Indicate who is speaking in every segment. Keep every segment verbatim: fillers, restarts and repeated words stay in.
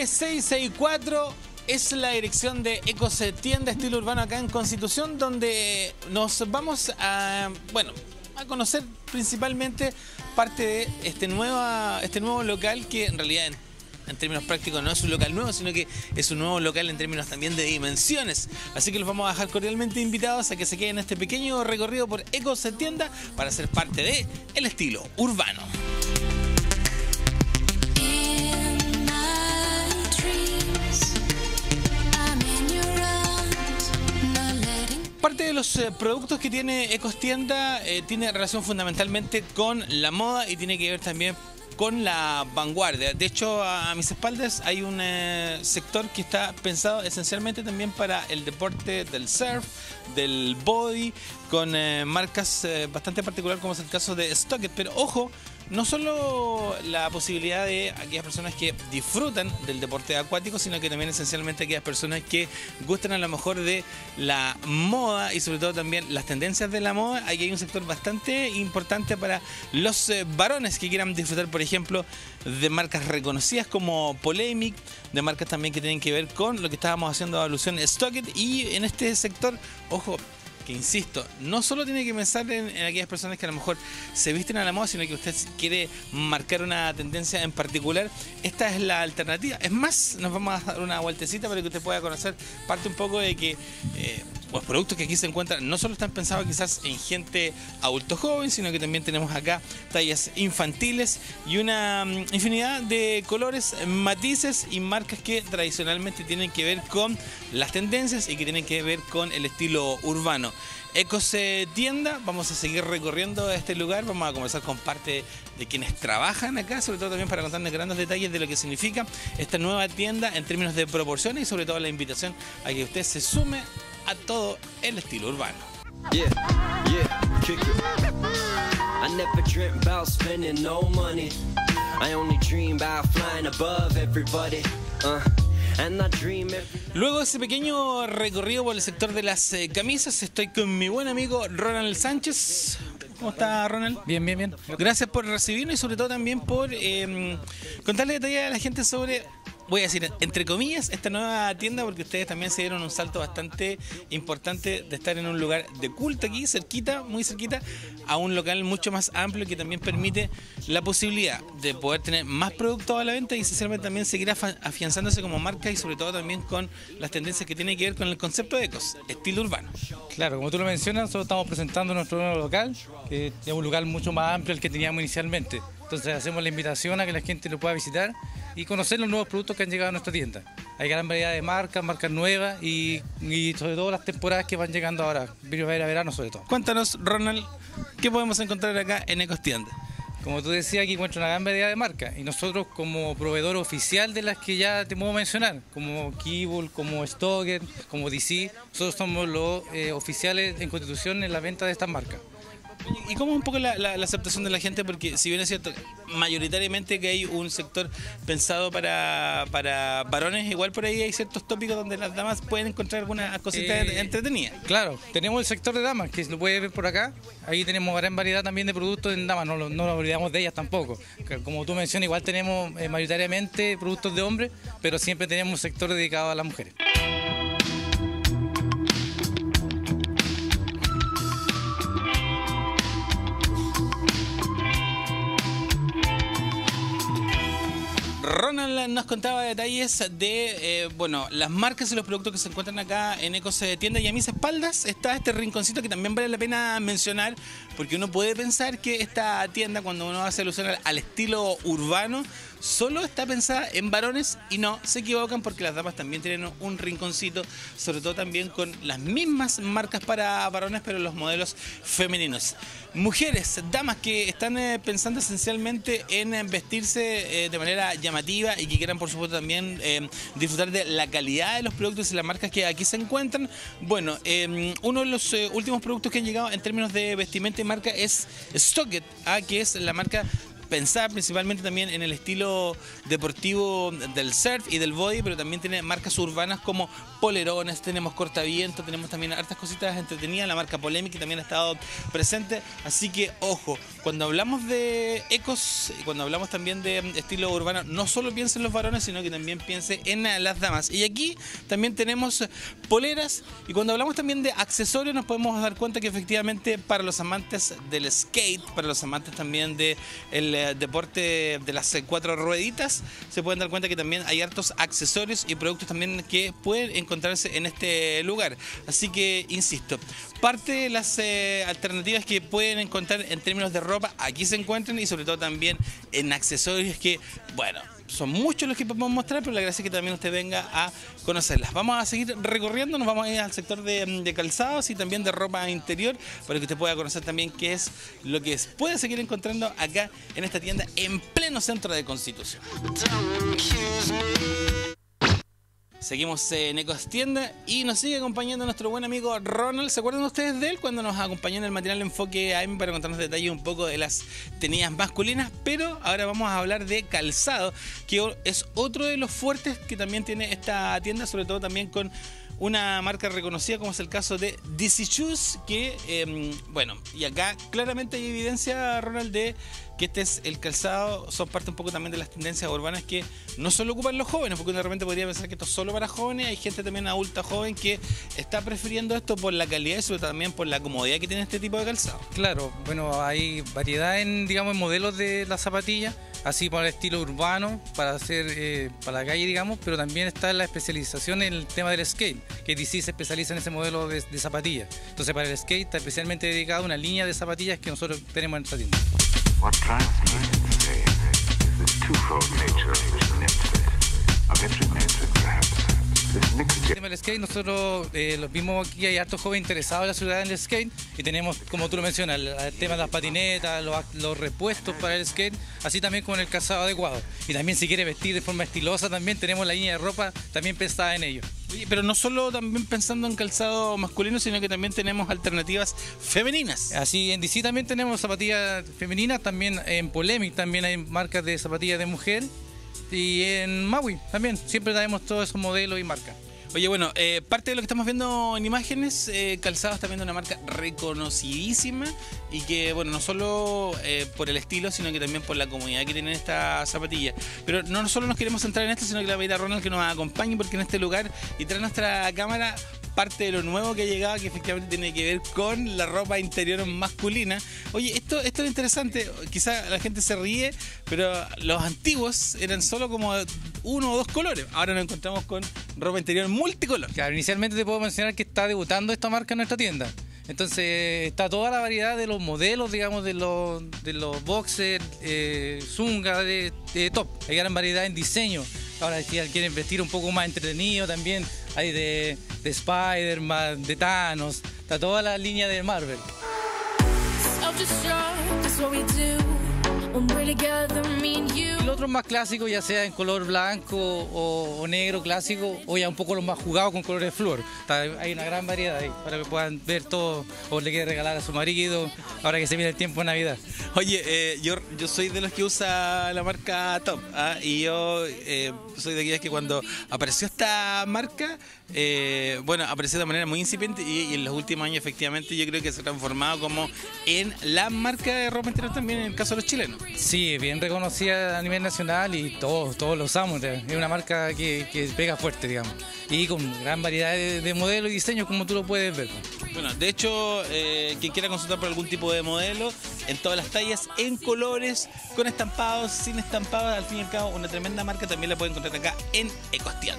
Speaker 1: nueve seis seis cuatro es la dirección de Ecos Tienda Estilo Urbano acá en Constitución, donde nos vamos a, bueno, a conocer principalmente parte de este, nueva, este nuevo local que en realidad en, en términos prácticos no es un local nuevo, sino que es un nuevo local en términos también de dimensiones. Así que los vamos a dejar cordialmente invitados a que se queden en este pequeño recorrido por Ecos Tienda para ser parte de el estilo urbano. Parte de los eh, productos que tiene Ecos Tienda eh, tiene relación fundamentalmente con la moda y tiene que ver también con la vanguardia. De hecho, a, a mis espaldas hay un eh, sector que está pensado esencialmente también para el deporte del surf, del body, con eh, marcas eh, bastante particulares como es el caso de Stockit. Pero ojo, no solo la posibilidad de aquellas personas que disfrutan del deporte acuático, sino que también esencialmente aquellas personas que gustan a lo mejor de la moda y sobre todo también las tendencias de la moda. Aquí hay un sector bastante importante para los eh, varones que quieran disfrutar, por ejemplo, de marcas reconocidas como Polemic, de marcas también que tienen que ver con lo que estábamos haciendo alusión Stockit. Y en este sector, ojo, que insisto, no solo tiene que pensar en, en aquellas personas que a lo mejor se visten a la moda, sino que usted quiere marcar una tendencia en particular. Esta es la alternativa. Es más, nos vamos a dar una vueltecita para que usted pueda conocer parte un poco de que eh, los productos que aquí se encuentran no solo están pensados quizás en gente adulto joven, sino que también tenemos acá tallas infantiles y una um, infinidad de colores, matices y marcas que tradicionalmente tienen que ver con las tendencias y que tienen que ver con el estilo urbano. Ecos Tienda, vamos a seguir recorriendo este lugar, vamos a conversar con parte de quienes trabajan acá, sobre todo también para contarnos grandes detalles de lo que significa esta nueva tienda en términos de proporciones y sobre todo la invitación a que usted se sume a todo el estilo urbano.
Speaker 2: Yeah, yeah, kick it. I never dreamt about spending no money. I only dream about flying above everybody. Uh. Luego de ese pequeño recorrido por el sector de las eh, camisas, estoy con mi buen amigo Ronald Sánchez. ¿Cómo está, Ronald?
Speaker 3: Bien, bien, bien.
Speaker 1: Gracias por recibirnos y sobre todo también por eh, contarle detalles a la gente sobre, voy a decir, entre comillas, esta nueva tienda, porque ustedes también se dieron un salto bastante importante de estar en un lugar de culto aquí, cerquita, muy cerquita, a un local mucho más amplio que también permite la posibilidad de poder tener más productos a la venta y esencialmente también seguir afianzándose como marca y sobre todo también con las tendencias que tienen que ver con el concepto de Ecos, estilo urbano.
Speaker 3: Claro, como tú lo mencionas, nosotros estamos presentando nuestro nuevo local, que es un lugar mucho más amplio al que teníamos inicialmente. Entonces hacemos la invitación a que la gente lo pueda visitar y conocer los nuevos productos que han llegado a nuestra tienda. Hay gran variedad de marcas, marcas nuevas y, y sobre todo las temporadas que van llegando ahora, primavera, verano sobre todo.
Speaker 1: Cuéntanos, Ronald, ¿qué podemos encontrar acá en Ecos Tienda?
Speaker 3: Como tú decías, aquí encuentro una gran variedad de marcas y nosotros como proveedor oficial de las que ya te puedo mencionar, como Kibble, como Stoker, como D C, nosotros somos los eh, oficiales en Constitución en la venta de estas marcas.
Speaker 1: ¿Y cómo es un poco la, la, la aceptación de la gente? Porque si bien es cierto, mayoritariamente que hay un sector pensado para, para varones, igual por ahí hay ciertos tópicos donde las damas pueden encontrar algunas cositas eh, entretenidas.
Speaker 3: Claro, tenemos el sector de damas, que lo puede ver por acá. Ahí tenemos gran variedad también de productos en damas, no, no nos olvidamos de ellas tampoco. Como tú mencionas, igual tenemos eh, mayoritariamente productos de hombres, pero siempre tenemos un sector dedicado a las mujeres.
Speaker 1: Ronald nos contaba detalles de eh, bueno, las marcas y los productos que se encuentran acá en Ecos Tienda, y a mis espaldas está este rinconcito que también vale la pena mencionar, porque uno puede pensar que esta tienda, cuando uno hace alusión al, al estilo urbano, solo está pensada en varones, y no, se equivocan, porque las damas también tienen un rinconcito, sobre todo también con las mismas marcas para varones, pero los modelos femeninos. Mujeres, damas que están eh, pensando esencialmente en eh, vestirse eh, de manera llamativa y que quieran, por supuesto, también eh, disfrutar de la calidad de los productos y las marcas que aquí se encuentran. Bueno, eh, uno de los eh, últimos productos que han llegado en términos de vestimenta y marca es Stockit, ¿ah? Que es la marca pensada principalmente también en el estilo deportivo del surf y del body, pero también tiene marcas urbanas como polerones, tenemos cortaviento, tenemos también hartas cositas entretenidas, la marca Polémica también ha estado presente, así que ojo, cuando hablamos de ecos, cuando hablamos también de estilo urbano, no solo piense en los varones, sino que también piense en las damas. Y aquí también tenemos poleras, y cuando hablamos también de accesorios nos podemos dar cuenta que efectivamente para los amantes del skate, para los amantes también del de deporte de las cuatro rueditas, se pueden dar cuenta que también hay hartos accesorios y productos también que pueden encontrarse en este lugar. Así que, insisto, parte de las eh, alternativas que pueden encontrar en términos de ropa, aquí se encuentran, y sobre todo también en accesorios que, bueno, son muchos los que podemos mostrar, pero la gracia es que también usted venga a conocerlas. Vamos a seguir recorriendo, nos vamos a ir al sector de, de calzados y también de ropa interior, para que usted pueda conocer también qué es lo que es, puede seguir encontrando acá en esta tienda en pleno centro de Constitución. Seguimos en Ecos Tienda y nos sigue acompañando nuestro buen amigo Ronald. ¿Se acuerdan ustedes de él cuando nos acompañó en el material Enfoque A M para contarnos detalles un poco de las tenidas masculinas? Pero ahora vamos a hablar de calzado, que es otro de los fuertes que también tiene esta tienda, sobre todo también con una marca reconocida como es el caso de D C Shoes, que, eh, bueno, y acá claramente hay evidencia, Ronald, de que este es el calzado, son parte un poco también de las tendencias urbanas que no solo ocupan los jóvenes, porque de repente podría pensar que esto es solo para jóvenes, hay gente también adulta joven que está prefiriendo esto por la calidad y sobre todo también por la comodidad que tiene este tipo de calzado.
Speaker 3: Claro, bueno, hay variedad en, digamos, en modelos de las zapatillas, así para el estilo urbano, para hacer eh, para la calle, digamos, pero también está la especialización en el tema del skate, que D C se especializa en ese modelo de, de zapatillas. Entonces para el skate está especialmente dedicada a una línea de zapatillas que nosotros tenemos en nuestra tienda.
Speaker 4: What transmutes today is this twofold nature of this nymphis, of internet perhaps.
Speaker 3: El tema del skate, nosotros eh, los vimos aquí, hay hartos jóvenes interesados en la ciudad en el skate y tenemos, como tú lo mencionas, el, el tema de las patinetas, los, los repuestos para el skate, así también con el calzado adecuado. Y también si quiere vestir de forma estilosa, también tenemos la línea de ropa también pensada en ello.
Speaker 1: Oye, pero no solo también pensando en calzado masculino, sino que también tenemos alternativas femeninas.
Speaker 3: Así, en D C también tenemos zapatillas femeninas, también en Polemic también hay marcas de zapatillas de mujer. Y en Maui también, siempre traemos todos esos modelos y marcas.
Speaker 1: Oye, bueno, eh, parte de lo que estamos viendo en imágenes, eh, calzado está viendo una marca reconocidísima y que, bueno, no solo eh, por el estilo, sino que también por la comodidad que tienen esta zapatilla. Pero no solo nos queremos centrar en esto, sino que le voy a pedir a Ronald que nos acompañe, porque en este lugar y tras nuestra cámara parte de lo nuevo que ha llegado, que efectivamente tiene que ver con la ropa interior masculina. Oye, esto, esto es interesante, quizá la gente se ríe, pero los antiguos eran solo como uno o dos colores. Ahora nos encontramos con ropa interior multicolor.
Speaker 3: Claro, inicialmente te puedo mencionar que está debutando esta marca en nuestra tienda. Entonces está toda la variedad de los modelos, digamos, de los, de los boxers, eh, zunga, de, de top. Hay gran variedad en diseño. Ahora si quieren vestir un poco más entretenido también, hay de, de Spider-Man, de Thanos, está toda la línea de Marvel. Y los otros más clásicos, ya sea en color blanco o, o negro clásico, o ya un poco los más jugados con colores flúor. Está, hay una gran variedad ahí para que puedan ver todo o le quieren regalar a su marido ahora que se viene el tiempo de Navidad.
Speaker 1: Oye, eh, yo, yo soy de los que usa la marca Top, ¿ah? Y yo eh, soy de aquellos que cuando apareció esta marca, eh, bueno, apareció de manera muy incipiente y, y en los últimos años efectivamente yo creo que se ha transformado como en la marca de ropa interior también en el caso de los chilenos.
Speaker 3: Sí, bien reconocida a nivel nacional y todos, todos lo usamos. Es una marca que, que pega fuerte, digamos. Y con gran variedad de, de modelos y diseños, como tú lo puedes ver.
Speaker 1: Bueno, de hecho, eh, quien quiera consultar por algún tipo de modelo, en todas las tallas, en colores, con estampados, sin estampados, al fin y al cabo, una tremenda marca, también la pueden encontrar acá en Ecos Tienda.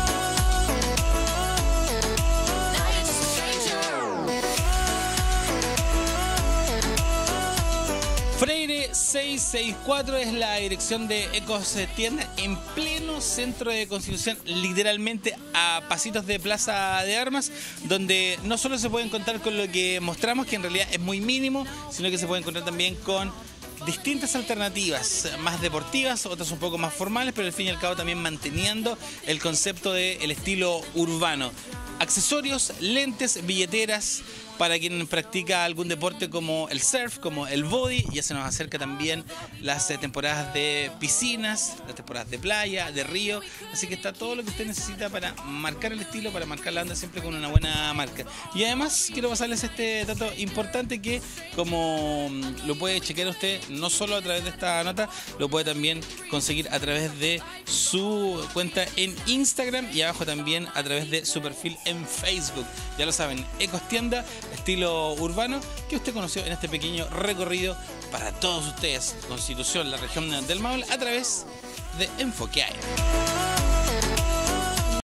Speaker 1: Freire seiscientos sesenta y cuatro es la dirección de Ecos Tienda en pleno centro de Constitución, literalmente a pasitos de Plaza de Armas, donde no solo se puede encontrar con lo que mostramos, que en realidad es muy mínimo, sino que se puede encontrar también con distintas alternativas, más deportivas, otras un poco más formales, pero al fin y al cabo también manteniendo el concepto del estilo urbano. Accesorios, lentes, billeteras, para quien practica algún deporte como el surf, como el body. Ya se nos acerca también las eh, temporadas de piscinas, las temporadas de playa, de río, así que está todo lo que usted necesita para marcar el estilo, para marcar la onda siempre con una buena marca. Y además quiero pasarles este dato importante que, como lo puede chequear usted no solo a través de esta nota, lo puede también conseguir a través de su cuenta en Instagram y abajo también a través de su perfil en Facebook. Ya lo saben, Ecostienda, estilo urbano, que usted conoció en este pequeño recorrido para todos ustedes, Constitución, la región del Maule, a través de Enfoque Aire.